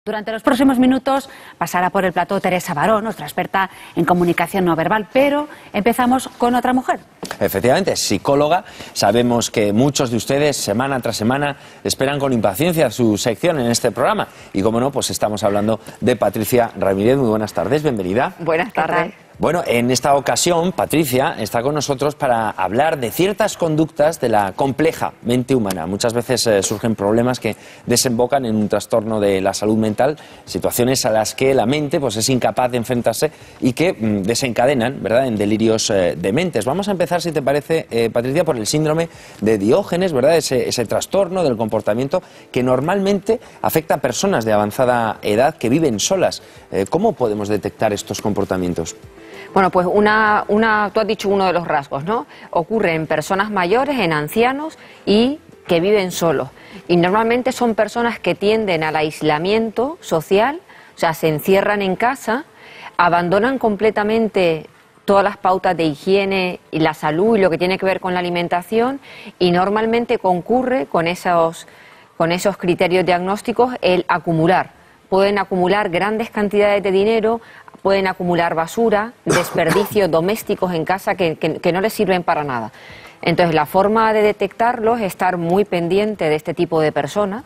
Durante los próximos minutos pasará por el plató Teresa Baró, nuestra experta en comunicación no verbal, pero empezamos con otra mujer. Efectivamente, es psicóloga. Sabemos que muchos de ustedes, semana tras semana, esperan con impaciencia su sección en este programa. Y como no, pues estamos hablando de Patricia Ramírez. Muy buenas tardes, bienvenida. Buenas tardes. Bueno, en esta ocasión, Patricia está con nosotros para hablar de ciertas conductas de la compleja mente humana. Muchas veces surgen problemas que desembocan en un trastorno de la salud mental, situaciones a las que la mente pues, es incapaz de enfrentarse y que desencadenan, ¿verdad?, en delirios dementes. Vamos a empezar, si te parece, Patricia, por el síndrome de Diógenes, ¿verdad?, ese trastorno del comportamiento que normalmente afecta a personas de avanzada edad que viven solas. ¿Cómo podemos detectar estos comportamientos? Bueno, pues tú has dicho uno de los rasgos, ¿no? Ocurre en personas mayores, en ancianos y que viven solos. Y normalmente son personas que tienden al aislamiento social, o sea, se encierran en casa, abandonan completamente todas las pautas de higiene y la salud y lo que tiene que ver con la alimentación, y normalmente concurre con esos criterios diagnósticos el acumular. Pueden acumular grandes cantidades de dinero, pueden acumular basura, desperdicios domésticos en casa que no les sirven para nada. Entonces, la forma de detectarlos es estar muy pendiente de este tipo de personas.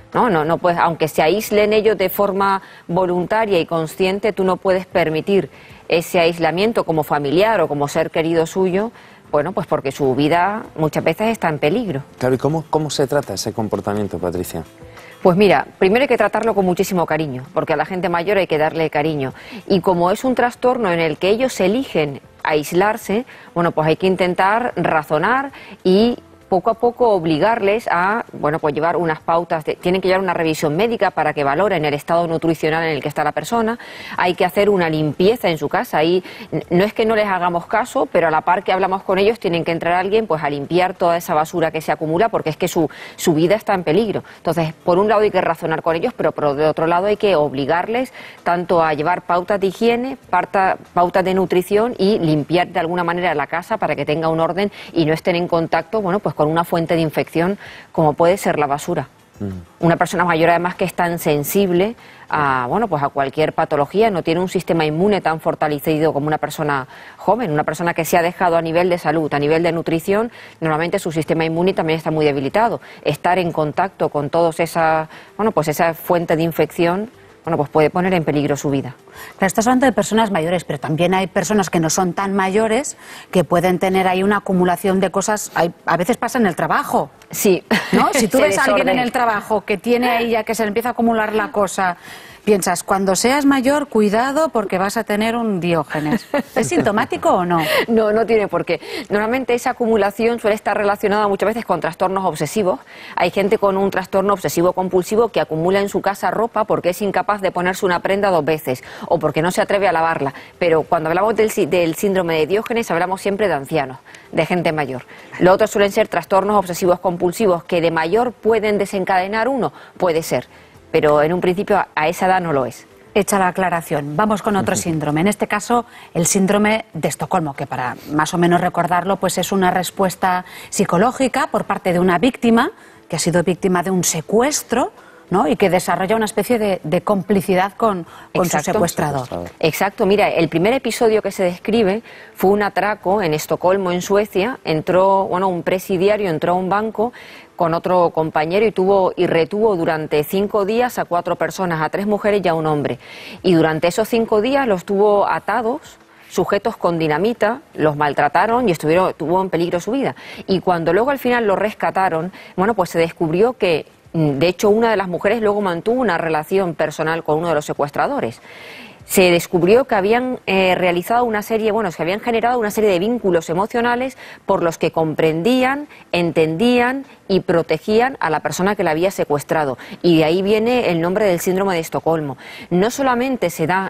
No puedes, aunque se aíslen ellos de forma voluntaria y consciente, tú no puedes permitir ese aislamiento como familiar o como ser querido suyo, bueno, pues porque su vida muchas veces está en peligro. Claro, ¿y cómo se trata ese comportamiento, Patricia? Pues mira, primero hay que tratarlo con muchísimo cariño, porque a la gente mayor hay que darle cariño. Y como es un trastorno en el que ellos eligen aislarse, bueno, pues hay que intentar razonar y poco a poco obligarles a, bueno, pues llevar unas pautas, tienen que llevar una revisión médica para que valoren el estado nutricional en el que está la persona, hay que hacer una limpieza en su casa y no es que no les hagamos caso, pero a la par que hablamos con ellos tienen que entrar alguien pues a limpiar toda esa basura que se acumula porque es que su vida está en peligro. Entonces, por un lado hay que razonar con ellos, pero por otro lado hay que obligarles tanto a llevar pautas de higiene, pautas de nutrición y limpiar de alguna manera la casa para que tenga un orden y no estén en contacto, bueno, pues con una fuente de infección como puede ser la basura. Una persona mayor además que es tan sensible a, bueno, pues a cualquier patología, no tiene un sistema inmune tan fortalecido como una persona joven, una persona que se ha dejado a nivel de salud, a nivel de nutrición, normalmente su sistema inmune también está muy debilitado. Estar en contacto con todos esa fuente de infección, bueno, pues puede poner en peligro su vida. Pero estás hablando de personas mayores, pero también hay personas que no son tan mayores que pueden tener ahí una acumulación de cosas, a veces pasa en el trabajo. Sí. ¿No? Si tú ves a alguien en el trabajo que tiene ahí ya que se le empieza a acumular la cosa, piensas, cuando seas mayor, cuidado porque vas a tener un Diógenes. ¿Es sintomático o no? No, no tiene por qué. Normalmente esa acumulación suele estar relacionada muchas veces con trastornos obsesivos. Hay gente con un trastorno obsesivo-compulsivo que acumula en su casa ropa porque es incapaz de ponerse una prenda 2 veces o porque no se atreve a lavarla. Pero cuando hablamos del síndrome de Diógenes hablamos siempre de ancianos, de gente mayor. Los otros suelen ser trastornos obsesivos-compulsivos que de mayor pueden desencadenar uno, puede ser. Pero en un principio a esa edad no lo es. Hecha la aclaración, vamos con otro síndrome, en este caso el síndrome de Estocolmo, que para más o menos recordarlo pues es una respuesta psicológica por parte de una víctima que ha sido víctima de un secuestro, ¿no? Y que desarrolla una especie de complicidad con su secuestrador. Exacto, mira, el primer episodio que se describe fue un atraco en Estocolmo, en Suecia. Entró, bueno, un presidiario entró a un banco con otro compañero y retuvo durante 5 días a 4 personas, a 3 mujeres y a un hombre. Y durante esos 5 días los tuvo atados, sujetos con dinamita, los maltrataron y estuvo en peligro su vida. Y cuando luego al final lo rescataron, bueno, pues se descubrió que de hecho, una de las mujeres luego mantuvo una relación personal con uno de los secuestradores. Se descubrió que habían realizado una serie, se habían generado una serie de vínculos emocionales por los que comprendían, entendían y protegían a la persona que la había secuestrado. Y de ahí viene el nombre del síndrome de Estocolmo. No solamente se da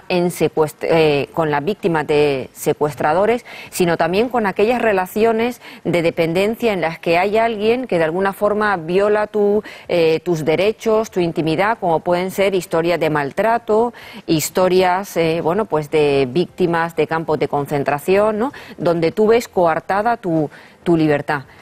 con las víctimas de secuestradores, sino también con aquellas relaciones de dependencia en las que hay alguien que de alguna forma viola tus derechos, tu intimidad, como pueden ser historias de maltrato, historias pues de víctimas de campos de concentración, ¿no? Donde tú ves coartada tu libertad.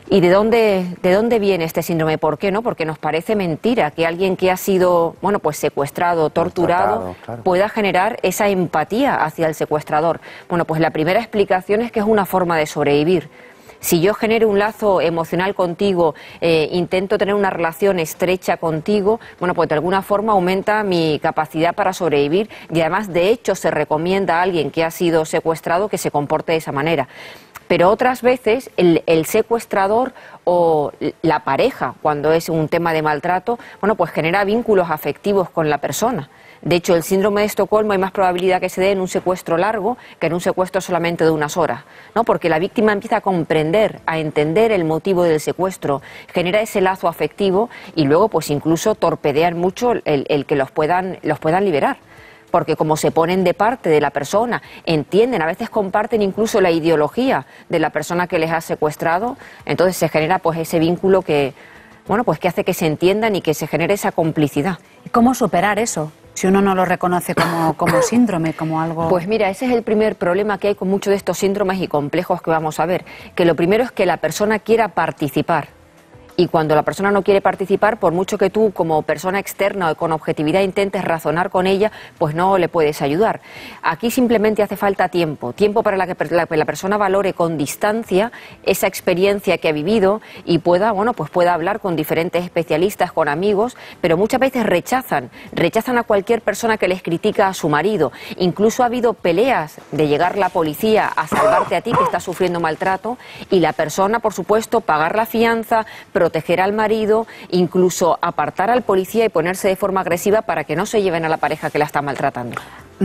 ¿Y de dónde viene este síndrome? ¿Por qué no? Porque nos parece mentira que alguien que ha sido, bueno, pues secuestrado, torturado, claro, pueda generar esa empatía hacia el secuestrador. Bueno, pues la primera explicación es que es una forma de sobrevivir. Si yo genero un lazo emocional contigo, intento tener una relación estrecha contigo, bueno, pues de alguna forma aumenta mi capacidad para sobrevivir y además, de hecho, se recomienda a alguien que ha sido secuestrado que se comporte de esa manera. Pero otras veces el secuestrador o la pareja, cuando es un tema de maltrato, bueno, pues genera vínculos afectivos con la persona. De hecho, el síndrome de Estocolmo hay más probabilidad que se dé en un secuestro largo que en un secuestro solamente de unas horas, ¿no? Porque la víctima empieza a comprender, a entender el motivo del secuestro, genera ese lazo afectivo y luego pues incluso torpedean mucho el que los puedan liberar. Porque como se ponen de parte de la persona, entienden, a veces comparten incluso la ideología de la persona que les ha secuestrado, entonces se genera pues ese vínculo que, bueno, pues que hace que se entiendan y que se genere esa complicidad. ¿Y cómo superar eso? Si uno no lo reconoce como síndrome, como algo... Pues mira, ese es el primer problema que hay con muchos de estos síndromes y complejos que vamos a ver, que lo primero es que la persona quiera participar. Y cuando la persona no quiere participar, por mucho que tú como persona externa o con objetividad intentes razonar con ella, pues no le puedes ayudar. Aquí simplemente hace falta tiempo para que la persona valore con distancia esa experiencia que ha vivido y pueda, bueno, pues pueda hablar con diferentes especialistas, con amigos, pero muchas veces rechazan a cualquier persona que les critica a su marido. Incluso ha habido peleas de llegar la policía a salvarte a ti que estás sufriendo maltrato y la persona, por supuesto, pagar la fianza, proteger al marido, incluso apartar al policía y ponerse de forma agresiva para que no se lleven a la pareja que la está maltratando.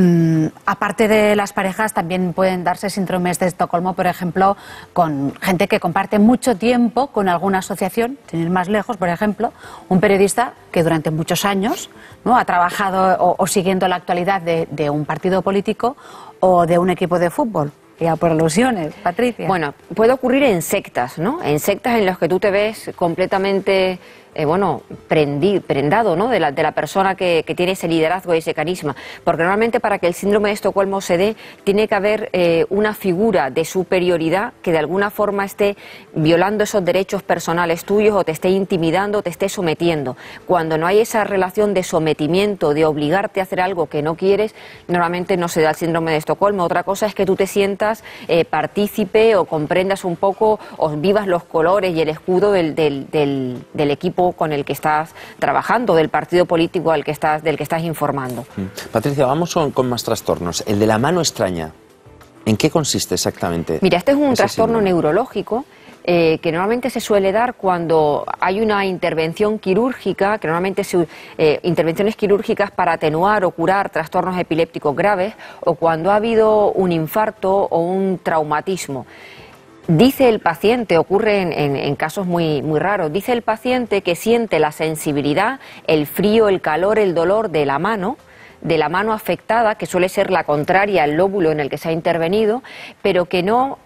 Aparte de las parejas, también pueden darse síndromes de Estocolmo, por ejemplo, con gente que comparte mucho tiempo con alguna asociación, sin ir más lejos, por ejemplo, un periodista que durante muchos años, ¿no?, ha trabajado o siguiendo la actualidad de un partido político o de un equipo de fútbol. Ya por alusiones, Patricia. Bueno, puede ocurrir en sectas, ¿no? En sectas en las que tú te ves completamente, prendado, ¿no?, de la persona que tiene ese liderazgo y ese carisma. Porque normalmente para que el síndrome de Estocolmo se dé, tiene que haber una figura de superioridad que de alguna forma esté violando esos derechos personales tuyos o te esté intimidando, te esté sometiendo. Cuando no hay esa relación de sometimiento, de obligarte a hacer algo que no quieres, normalmente no se da el síndrome de Estocolmo. Otra cosa es que tú te sientas partícipe o comprendas un poco o vivas los colores y el escudo del equipo con el que estás trabajando, del partido político del que estás informando. Patricia, vamos con más trastornos. El de la mano extraña, ¿en qué consiste exactamente? Mira, este es un trastorno neurológico que normalmente se suele dar cuando hay una intervención quirúrgica, que normalmente intervenciones quirúrgicas para atenuar o curar trastornos epilépticos graves, o cuando ha habido un infarto o un traumatismo. Dice el paciente, ocurre en casos muy raros, dice el paciente que siente la sensibilidad, el frío, el calor, el dolor de la mano afectada, que suele ser la contraria al lóbulo en el que se ha intervenido, pero que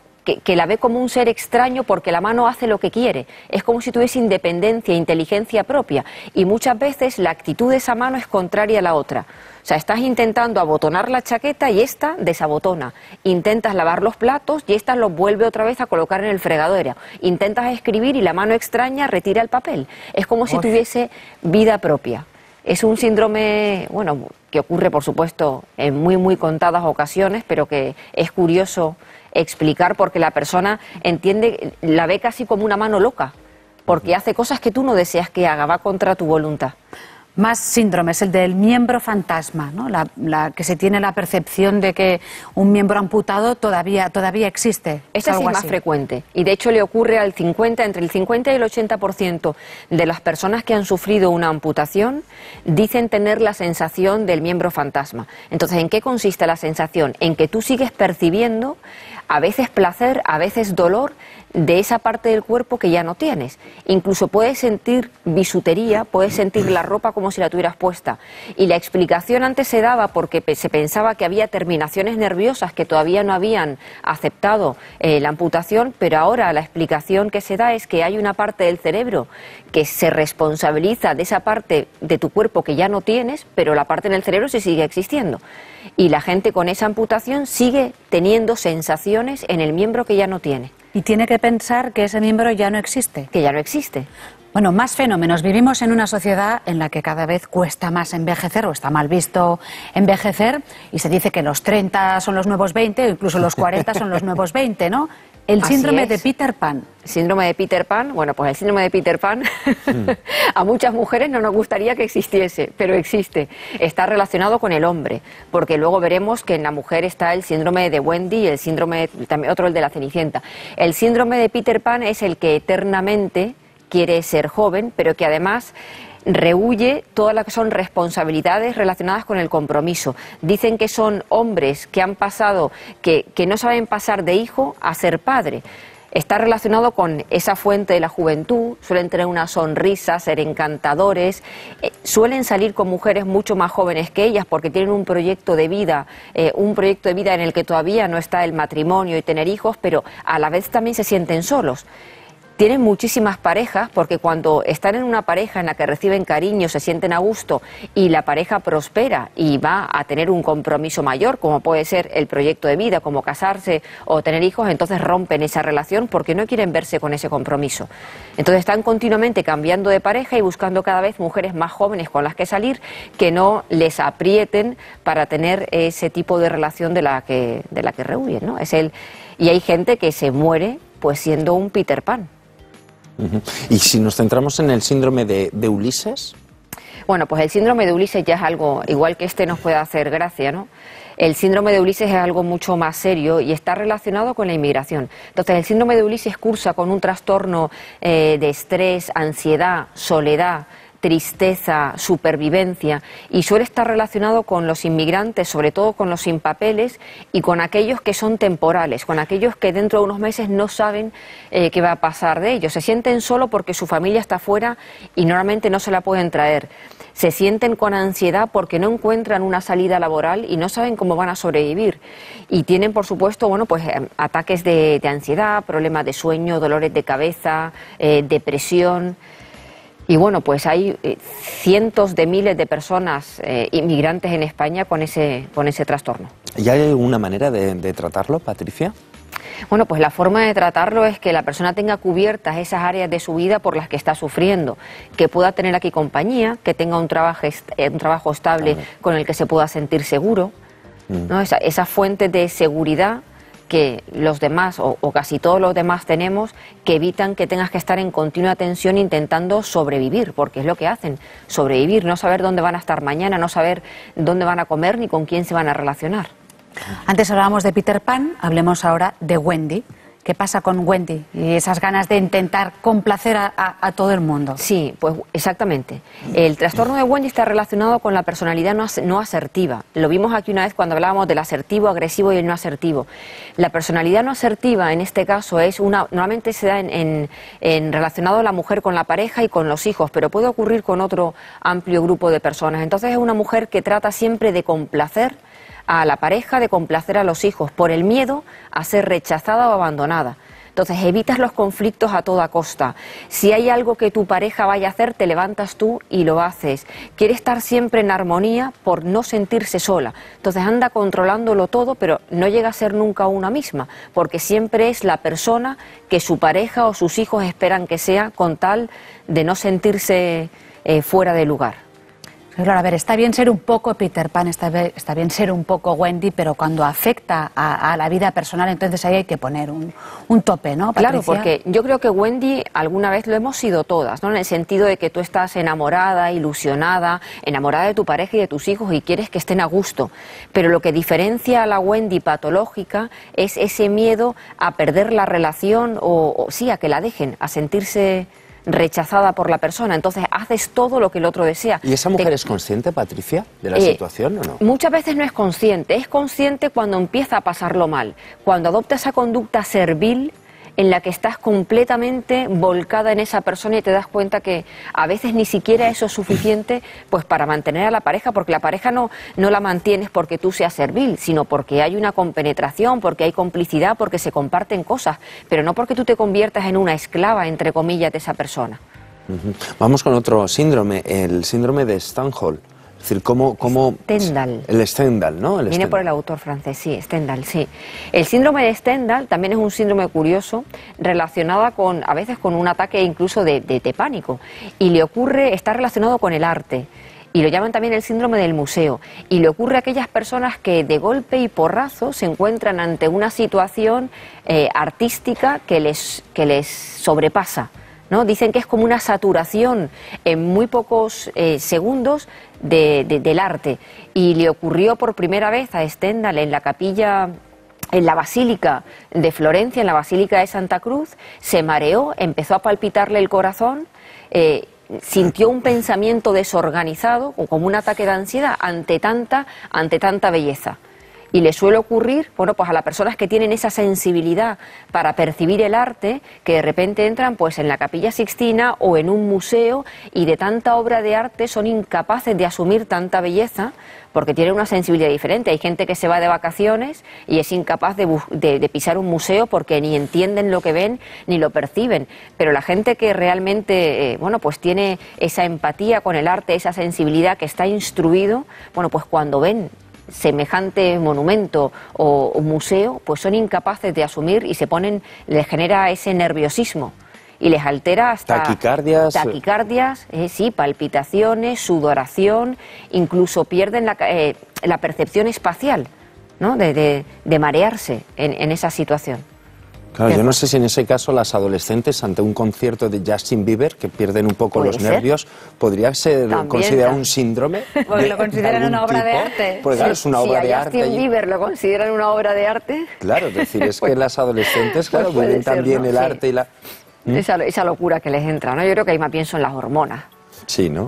la ve como un ser extraño porque la mano hace lo que quiere. Es como si tuviese independencia, inteligencia propia. Y muchas veces la actitud de esa mano es contraria a la otra. O sea, estás intentando abotonar la chaqueta y esta desabotona. Intentas lavar los platos y esta los vuelve otra vez a colocar en el fregadero. Intentas escribir y la mano extraña retira el papel. Es como si tuviese vida propia. Es un síndrome, bueno, que ocurre, por supuesto, en muy contadas ocasiones, pero que es curioso explicar porque la persona entiende, la ve casi como una mano loca, porque hace cosas que tú no deseas que haga, va contra tu voluntad. Más síndromes, el del miembro fantasma, ¿no? La que se tiene la percepción de que un miembro amputado todavía existe. Este sí es más frecuente y de hecho le ocurre entre el 50 y el 80% de las personas que han sufrido una amputación dicen tener la sensación del miembro fantasma. Entonces, ¿en qué consiste la sensación? En que tú sigues percibiendo a veces placer, a veces dolor de esa parte del cuerpo que ya no tienes. Incluso puedes sentir bisutería, puedes sentir la ropa como si la tuvieras puesta. Y la explicación antes se daba porque se pensaba que había terminaciones nerviosas que todavía no habían aceptado la amputación, pero ahora la explicación que se da es que hay una parte del cerebro que se responsabiliza de esa parte de tu cuerpo que ya no tienes, pero la parte en el cerebro sí sigue existiendo. Y la gente con esa amputación sigue teniendo sensaciones en el miembro que ya no tiene. y tiene que pensar que ese miembro ya no existe. Que ya no existe. Bueno, más fenómenos. Vivimos en una sociedad en la que cada vez cuesta más envejecer o está mal visto envejecer y se dice que los 30 son los nuevos 20 o incluso los 40 son los nuevos 20, ¿no? El síndrome de Peter Pan. Síndrome de Peter Pan, bueno, pues el síndrome de Peter Pan a muchas mujeres no nos gustaría que existiese, pero existe. Está relacionado con el hombre, porque luego veremos que en la mujer está el síndrome de Wendy y el síndrome, también otro el de la Cenicienta. El síndrome de Peter Pan es el que eternamente quiere ser joven, pero que además rehúye todas las que son responsabilidades relacionadas con el compromiso. Dicen que son hombres que han pasado, que no saben pasar de hijo a ser padre. Está relacionado con esa fuente de la juventud, suelen tener una sonrisa, ser encantadores, suelen salir con mujeres mucho más jóvenes que ellas porque tienen un proyecto de vida en el que todavía no está el matrimonio y tener hijos, pero a la vez también se sienten solos. Tienen muchísimas parejas porque cuando están en una pareja en la que reciben cariño, se sienten a gusto y la pareja prospera y va a tener un compromiso mayor, como puede ser el proyecto de vida, como casarse o tener hijos, entonces rompen esa relación porque no quieren verse con ese compromiso. Entonces están continuamente cambiando de pareja y buscando cada vez mujeres más jóvenes con las que salir que no les aprieten para tener ese tipo de relación de la que rehuyen, ¿no? Y hay gente que se muere pues siendo un Peter Pan. Y si nos centramos en el síndrome de Ulises. Bueno, pues el síndrome de Ulises ya es algo, igual que nos puede hacer gracia, ¿no? El síndrome de Ulises es algo mucho más serio y está relacionado con la inmigración. Entonces, el síndrome de Ulises cursa con un trastorno de estrés, ansiedad, soledad, tristeza, supervivencia, y suele estar relacionado con los inmigrantes, sobre todo con los sin papeles y con aquellos que son temporales, con aquellos que dentro de unos meses no saben qué va a pasar de ellos. Se sienten solo porque su familia está fuera y normalmente no se la pueden traer. Se sienten con ansiedad porque no encuentran una salida laboral y no saben cómo van a sobrevivir. Y tienen, por supuesto, bueno, pues ataques de ansiedad, problemas de sueño, dolores de cabeza, depresión. Y bueno, pues hay cientos de miles de personas inmigrantes en España con ese trastorno. ¿Y hay alguna manera de tratarlo, Patricia? Bueno, pues la forma de tratarlo es que la persona tenga cubiertas esas áreas de su vida por las que está sufriendo, que pueda tener aquí compañía, que tenga un trabajo estable con el que se pueda sentir seguro, ¿no? Esa fuente de seguridad que los demás o casi todos los demás tenemos, que evitan que tengas que estar en continua tensión intentando sobrevivir, porque es lo que hacen, sobrevivir, no saber dónde van a estar mañana, no saber dónde van a comer ni con quién se van a relacionar. Antes hablábamos de Peter Pan, hablemos ahora de Wendy. ¿Qué pasa con Wendy y esas ganas de intentar complacer a todo el mundo? Sí, pues exactamente. El trastorno de Wendy está relacionado con la personalidad no asertiva. Lo vimos aquí una vez cuando hablábamos del asertivo, agresivo y el no asertivo. La personalidad no asertiva en este caso normalmente se da en relacionado a la mujer con la pareja y con los hijos, pero puede ocurrir con otro amplio grupo de personas. Entonces es una mujer que trata siempre de complacer a la pareja, de complacer a los hijos, por el miedo a ser rechazada o abandonada. Entonces evitas los conflictos a toda costa. Si hay algo que tu pareja vaya a hacer, te levantas tú y lo haces. Quiere estar siempre en armonía por no sentirse sola. Entonces anda controlándolo todo, pero no llega a ser nunca una misma, porque siempre es la persona que su pareja o sus hijos esperan que sea, con tal de no sentirse fuera de lugar. Claro, a ver, está bien ser un poco Peter Pan, está bien ser un poco Wendy, pero cuando afecta a la vida personal, entonces ahí hay que poner un tope, ¿no, Patricia? Claro, porque yo creo que Wendy alguna vez lo hemos sido todas, ¿no? En el sentido de que tú estás enamorada, ilusionada, enamorada de tu pareja y de tus hijos y quieres que estén a gusto. Pero lo que diferencia a la Wendy patológica es ese miedo a perder la relación o sí, a que la dejen, a sentirse rechazada por la persona. Entonces haces todo lo que el otro desea. ¿Y esa mujer es consciente, Patricia, de la situación o no? Muchas veces no es consciente cuando empieza a pasarlo mal, cuando adopta esa conducta servil en la que estás completamente volcada en esa persona y te das cuenta que a veces ni siquiera eso es suficiente pues para mantener a la pareja, porque la pareja no la mantienes porque tú seas servil, sino porque hay una compenetración, porque hay complicidad, porque se comparten cosas, pero no porque tú te conviertas en una esclava, entre comillas, de esa persona. Vamos con otro síndrome, el síndrome de Stendhal. Es decir, ¿cómo Stendhal. El Stendhal, ¿no? Viene por el autor francés, sí, Stendhal, sí. El síndrome de Stendhal también es un síndrome curioso, relacionado a veces con un ataque incluso de pánico. Y le ocurre, está relacionado con el arte. Y lo llaman también el síndrome del museo. Y le ocurre a aquellas personas que de golpe y porrazo se encuentran ante una situación artística que les sobrepasa, ¿no? Dicen que es como una saturación en muy pocos segundos del arte. Y le ocurrió por primera vez a Stendhal en la capilla, en la Basílica de Florencia, en la Basílica de Santa Cruz. Se mareó, empezó a palpitarle el corazón, sintió un pensamiento desorganizado o como un ataque de ansiedad ante tanta belleza. Y le suele ocurrir, bueno, pues a las personas que tienen esa sensibilidad para percibir el arte, que de repente entran pues en la Capilla Sixtina o en un museo y de tanta obra de arte son incapaces de asumir tanta belleza porque tienen una sensibilidad diferente. Hay gente que se va de vacaciones y es incapaz de pisar un museo porque ni entienden lo que ven ni lo perciben. Pero la gente que realmente, bueno, pues tiene esa empatía con el arte, esa sensibilidad, que está instruido, bueno, pues cuando ven semejante monumento o museo, pues son incapaces de asumir y les genera ese nerviosismo y les altera hasta taquicardias, sí, palpitaciones, sudoración, incluso pierden la percepción espacial, ¿no? de marearse en esa situación. Claro, yo no sé si en ese caso las adolescentes ante un concierto de Justin Bieber, que pierden un poco los nervios, ¿podría ser considerado un síndrome? Porque lo consideran una obra de arte. Porque claro, es una obra de arte. Si a Justin Bieber lo consideran una obra de arte. Claro, es decir, es que las adolescentes, claro, viven también el arte y la... Esa locura que les entra, ¿no? Yo creo que ahí más bien son las hormonas. Sí, ¿no?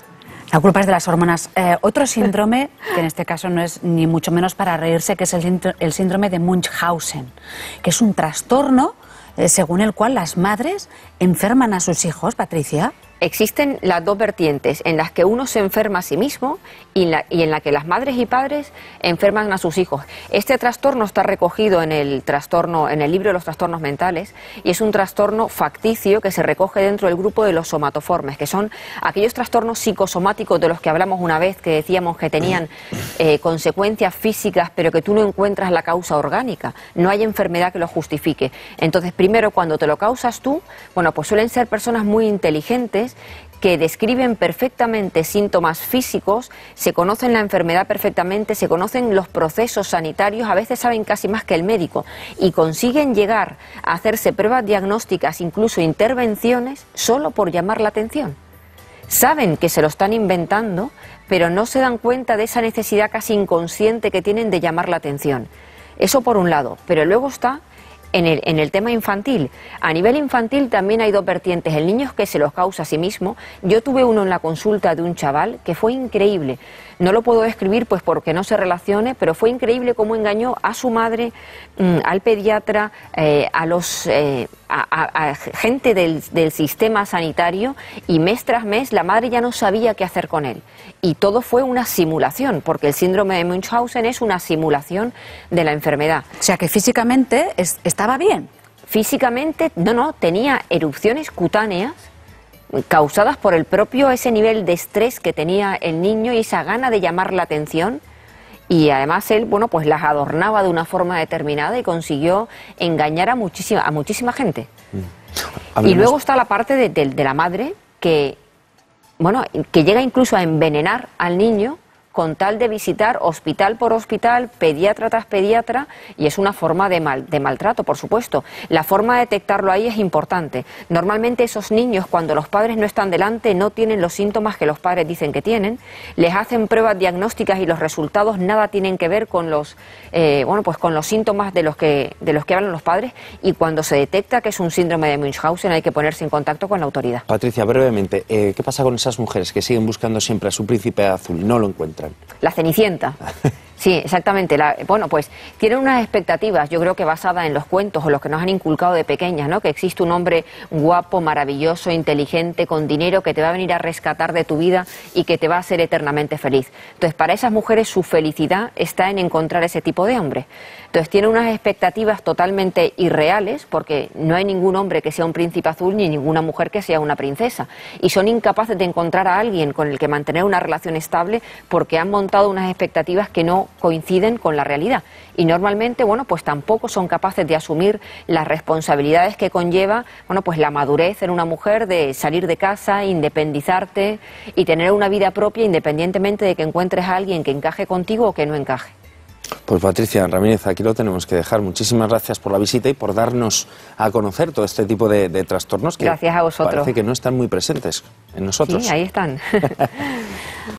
La culpa es de las hormonas. Otro síndrome, que en este caso no es ni mucho menos para reírse, que es el síndrome de Munchausen, que es un trastorno según el cual las madres enferman a sus hijos, Patricia. Existen las dos vertientes, en las que uno se enferma a sí mismo y en la que las madres y padres enferman a sus hijos. Este trastorno está recogido en el libro de los trastornos mentales, y es un trastorno facticio que se recoge dentro del grupo de los somatoformes, que son aquellos trastornos psicosomáticos de los que hablamos una vez, que decíamos que tenían consecuencias físicas, pero que tú no encuentras la causa orgánica. No hay enfermedad que lo justifique. Entonces, primero, cuando te lo causas tú, bueno, pues suelen ser personas muy inteligentes, que describen perfectamente síntomas físicos, se conocen la enfermedad perfectamente, se conocen los procesos sanitarios, a veces saben casi más que el médico, y consiguen llegar a hacerse pruebas diagnósticas, incluso intervenciones, solo por llamar la atención. Saben que se lo están inventando, pero no se dan cuenta de esa necesidad casi inconsciente que tienen de llamar la atención. Eso por un lado, pero luego está en el tema infantil. A nivel infantil también hay dos vertientes. El niño que se los causa a sí mismo. Yo tuve uno en la consulta de un chaval que fue increíble. No lo puedo describir pues porque no se relacione, pero fue increíble cómo engañó a su madre, al pediatra, a gente del sistema sanitario, y mes tras mes la madre ya no sabía qué hacer con él. Y todo fue una simulación, porque el síndrome de Munchausen es una simulación de la enfermedad. O sea que físicamente estaba bien. Físicamente, no, tenía erupciones cutáneas causadas por ese nivel de estrés que tenía el niño y esa gana de llamar la atención. Y además él, bueno, pues las adornaba de una forma determinada y consiguió engañar a muchísima gente. Y luego está la parte de la madre que llega incluso a envenenar al niño con tal de visitar hospital por hospital, pediatra tras pediatra, y es una forma de maltrato, por supuesto. La forma de detectarlo ahí es importante. Normalmente esos niños, cuando los padres no están delante, no tienen los síntomas que los padres dicen que tienen, les hacen pruebas diagnósticas y los resultados nada tienen que ver con los síntomas de los que hablan los padres, y cuando se detecta que es un síndrome de Munchausen hay que ponerse en contacto con la autoridad. Patricia, brevemente, ¿qué pasa con esas mujeres que siguen buscando siempre a su príncipe azul y no lo encuentran? La Cenicienta. Sí, exactamente. Bueno, pues tienen unas expectativas, yo creo que basadas en los cuentos o los que nos han inculcado de pequeñas, ¿no? Que existe un hombre guapo, maravilloso, inteligente, con dinero, que te va a venir a rescatar de tu vida y que te va a hacer eternamente feliz. Entonces, para esas mujeres su felicidad está en encontrar ese tipo de hombre. Entonces, tienen unas expectativas totalmente irreales, porque no hay ningún hombre que sea un príncipe azul ni ninguna mujer que sea una princesa. Y son incapaces de encontrar a alguien con el que mantener una relación estable porque han montado unas expectativas que no coinciden con la realidad y normalmente, bueno, pues tampoco son capaces de asumir las responsabilidades que conlleva, bueno, pues la madurez en una mujer de salir de casa, independizarte y tener una vida propia independientemente de que encuentres a alguien que encaje contigo o que no encaje. Pues Patricia Ramírez, aquí lo tenemos que dejar. Muchísimas gracias por la visita y por darnos a conocer todo este tipo de trastornos que gracias a vosotros. Parece que no están muy presentes en nosotros. Sí, ahí están.